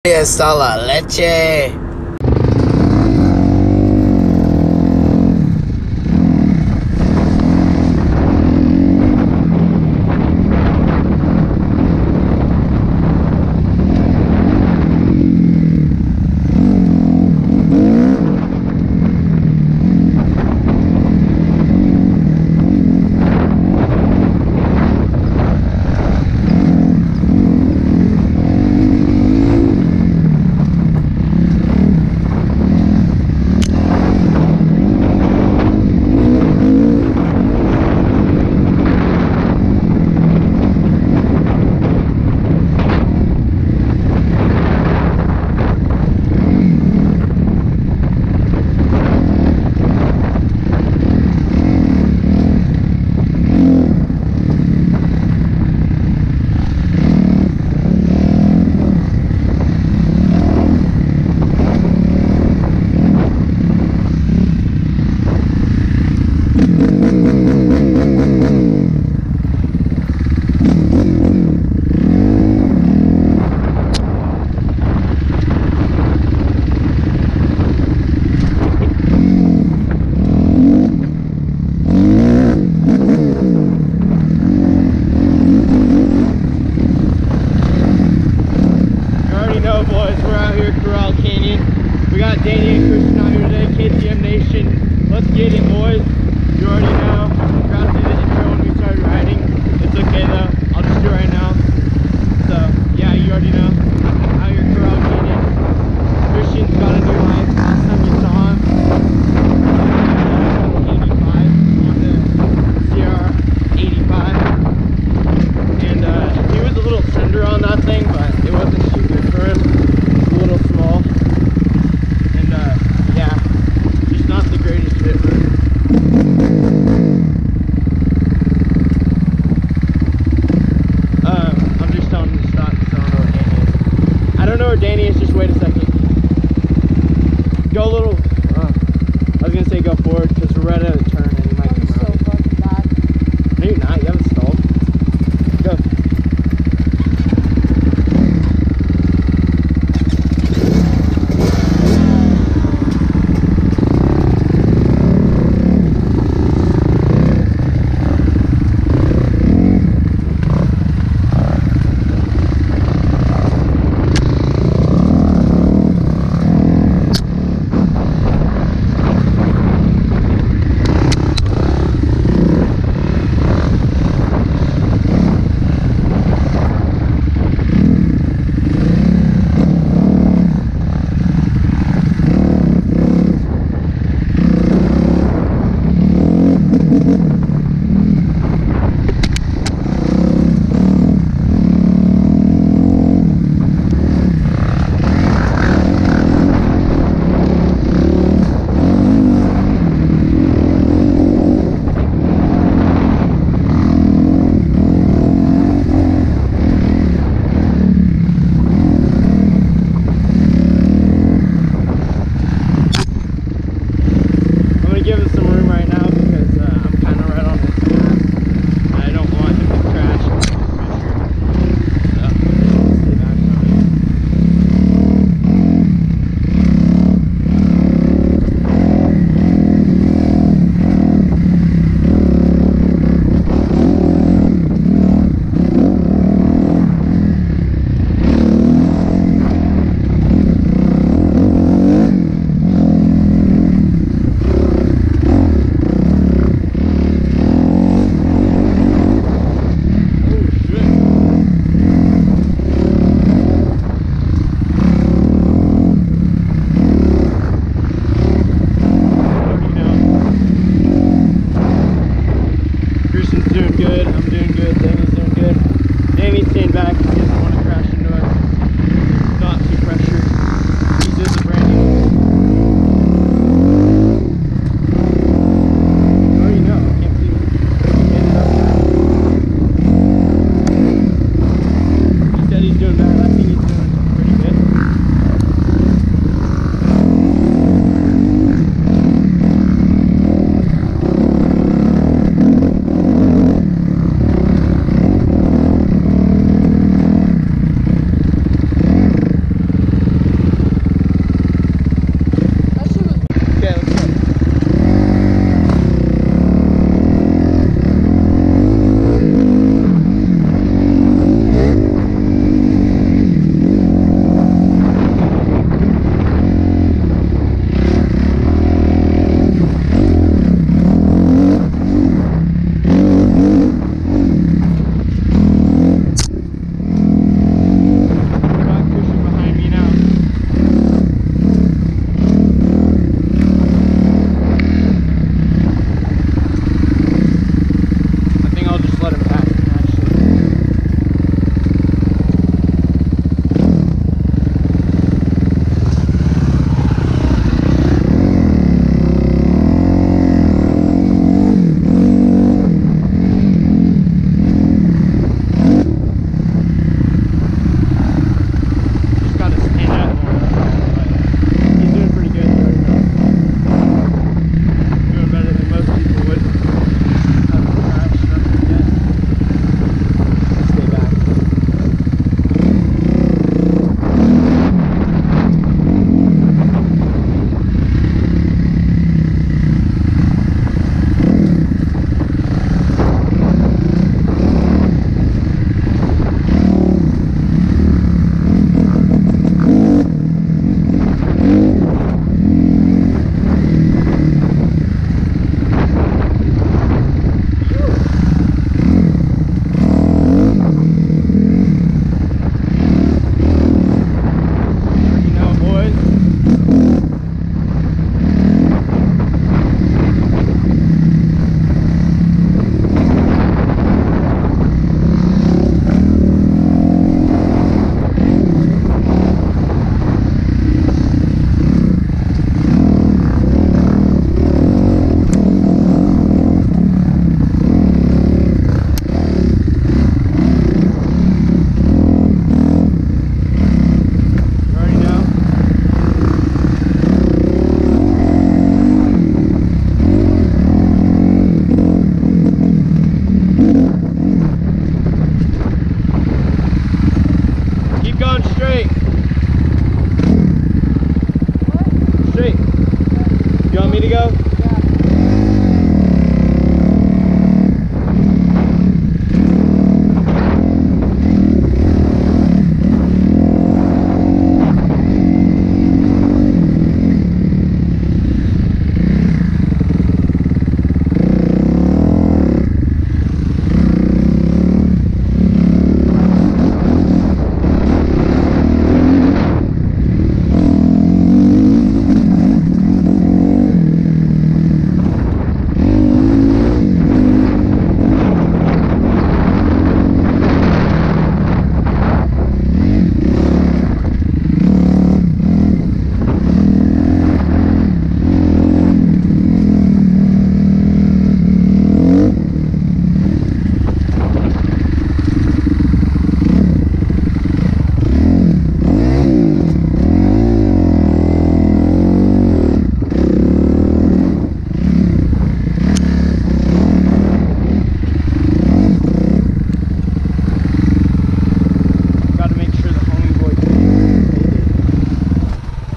Está la leche.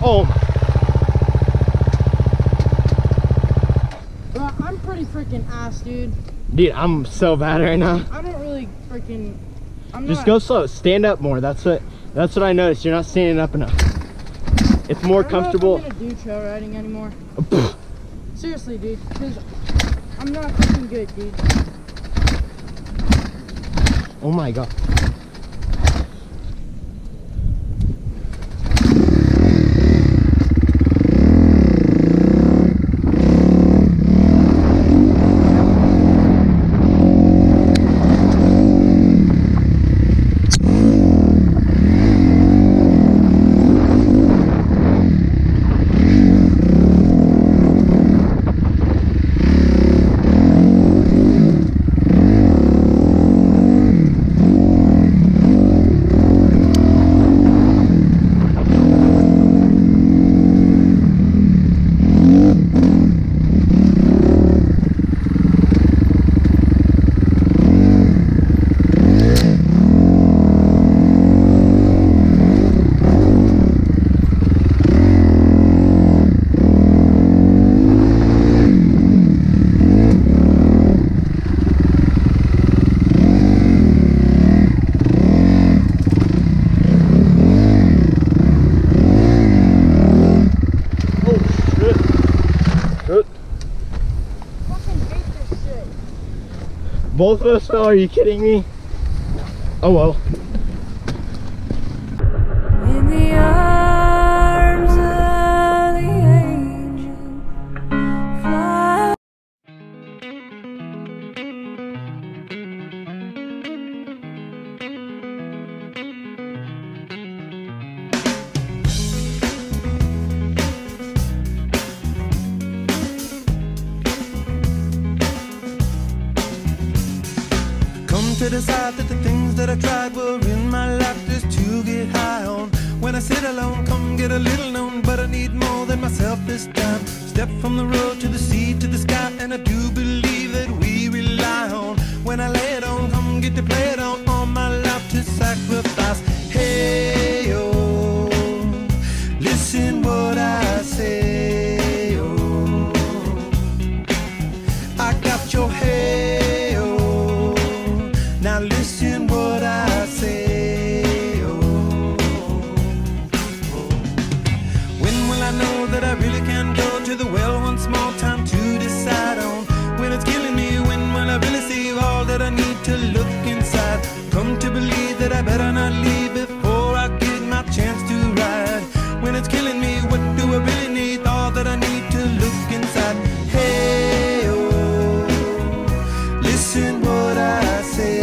Oh. Bro, I'm pretty freaking ass, dude. Dude, I'm so bad right now. I don't really freaking. Just go slow. Stand up more. That's what I noticed. You're not standing up enough. It's more comfortable. I don't know if I'm gonna do trail riding anymore. Seriously, dude, because I'm not freaking good, dude. Oh my god. Both of us fell, are you kidding me? Oh well. In the arms of the angel, fly. To decide that the things that I tried were in my life just to get high on. When I sit alone, come get a little known, but I need more than myself this time. Step from the road to the sea to the sky, and I do believe that we rely on. When I lay it on, come get to play it on, all my life to sacrifice. Hey, oh, listen what I say, oh, I got your head. Now listen what I say, oh, oh. When will I know that I really can go to the well once more? Time to decide on when it's killing me. When will I really see all that I need to look inside? Come to believe that I better not leave before I get my chance to ride. When it's killing me, what do I really need? All that I need to look inside. Hey, oh, listen what I say.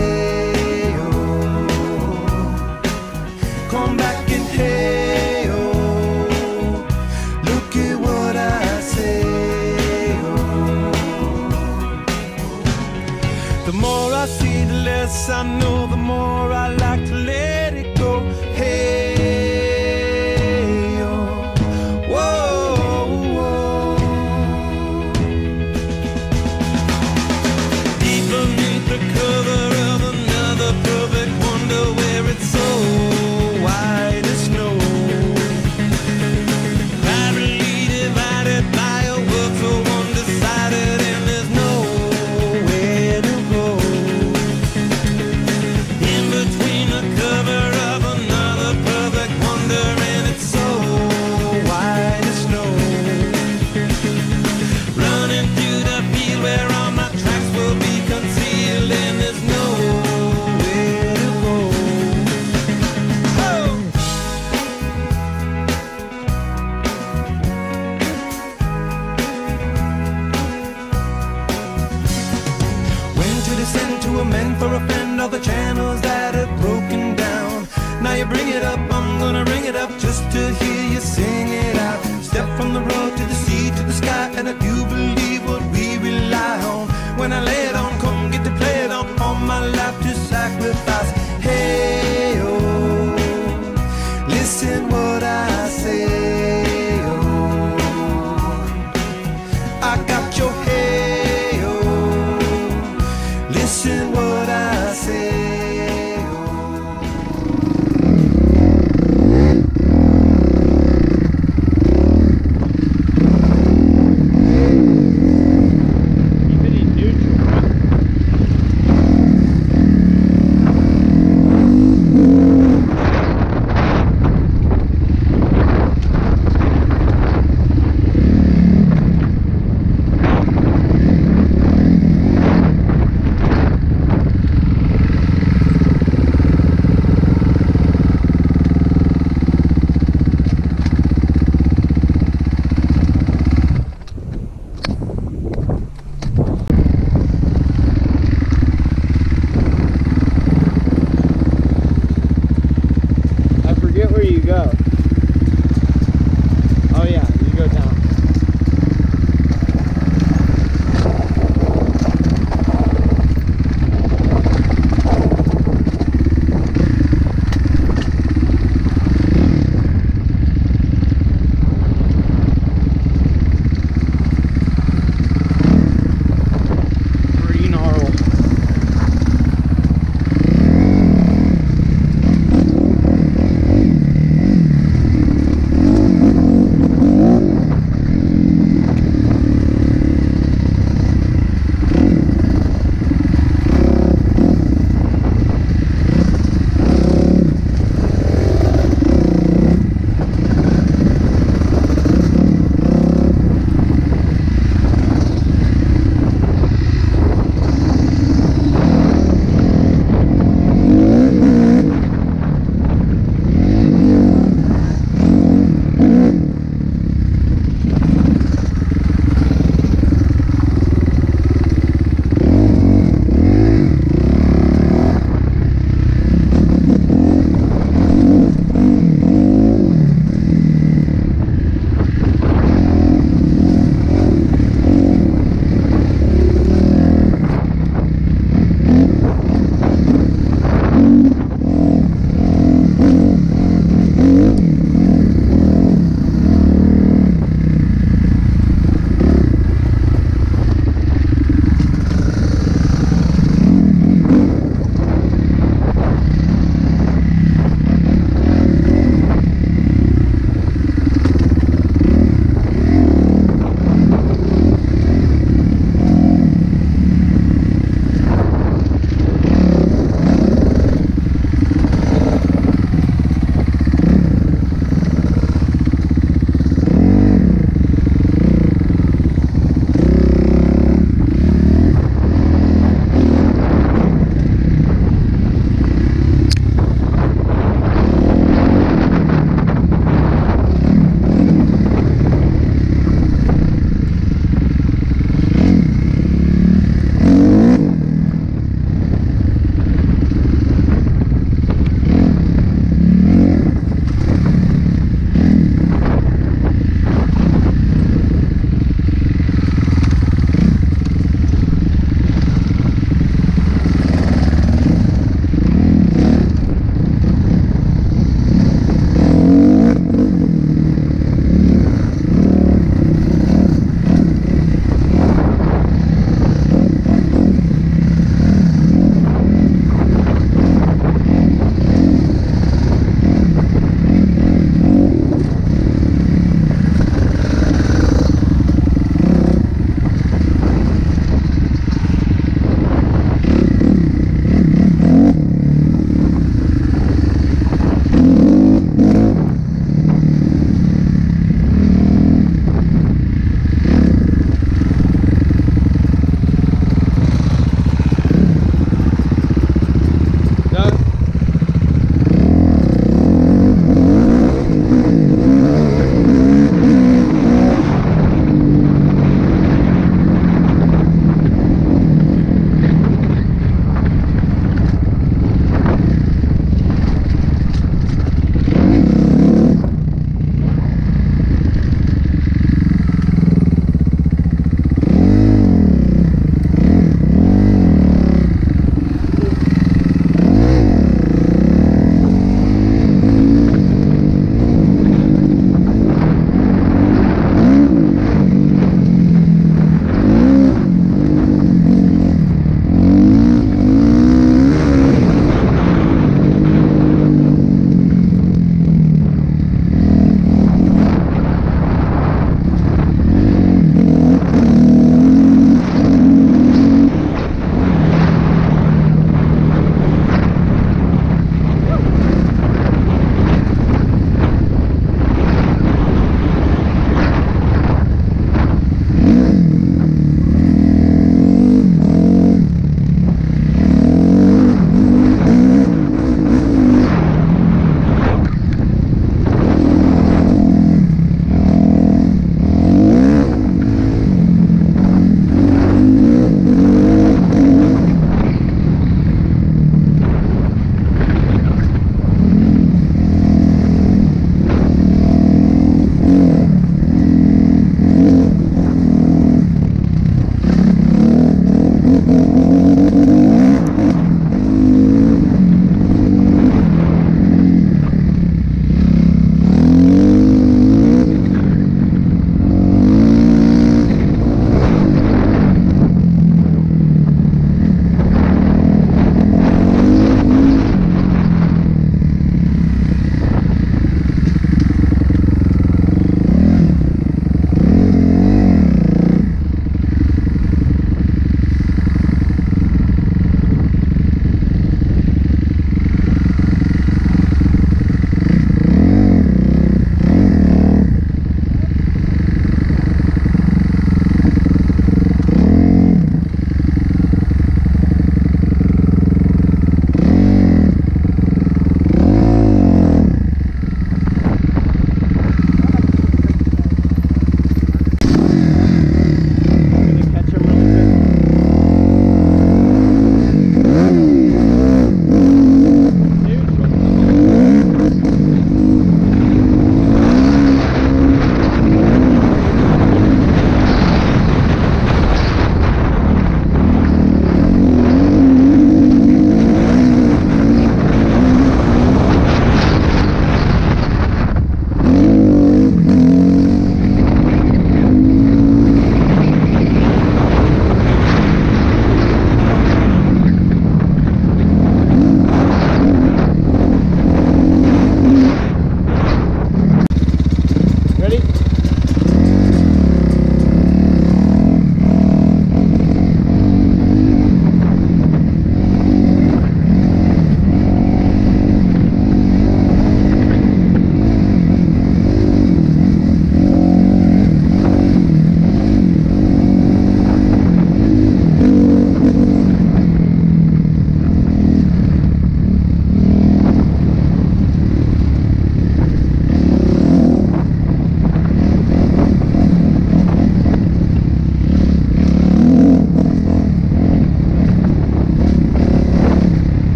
Come back and hey, oh, look at what I say, oh. The more I see, the less I know, the more I like to let it go. Hey, oh, whoa, whoa. Deep beneath the cover of another perfect wonder where it's so white as snow, privately divided by a world so undecided, and there's nowhere to go. In between the cover of another perfect wonder, and it's so white as snow, running through the field where all my tracks will be concealed, and there's nowhere to go. Descend to amend for a friend all the channels that have broken down. Now you bring it up, I'm gonna ring it up just to hear you sing it out. Step from the road to the sea to the sky, and I do believe what we rely on. When I lay it on, come get to play it on, all my life to sacrifice. Hey, oh, listen what I say, oh, I got your head. Listen what I say, oh.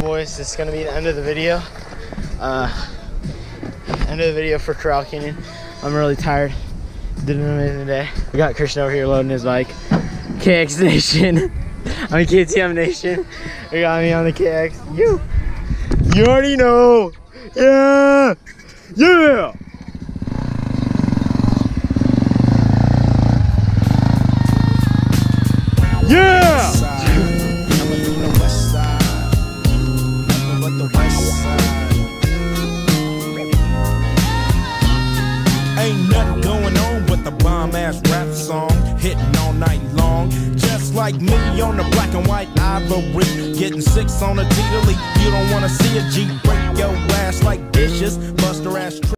boys, this is gonna be the end of the video. End of the video for Corral Canyon. I'm really tired. Did an amazing day. We got Christian over here loading his bike. KX Nation. I mean KTM Nation. We got me on the KX. You already know. Yeah. Yeah. Yeah. Ain't nothing going on but the bomb-ass rap song hitting all night long. Just like me on the black and white ivory, getting 6 on a T-League. You don't wanna see a G break your ass like dishes, bust her ass.